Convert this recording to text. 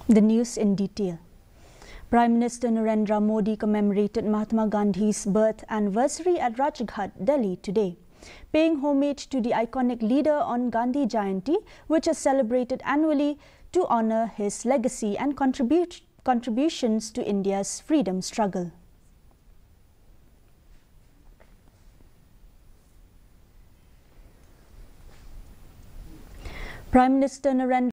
The news in detail. Prime Minister Narendra Modi commemorated Mahatma Gandhi's birth anniversary at Rajghat, Delhi today, paying homage to the iconic leader on Gandhi Jayanti, which is celebrated annually to honour his legacy and contributions to India's freedom struggle. Prime Minister Narendra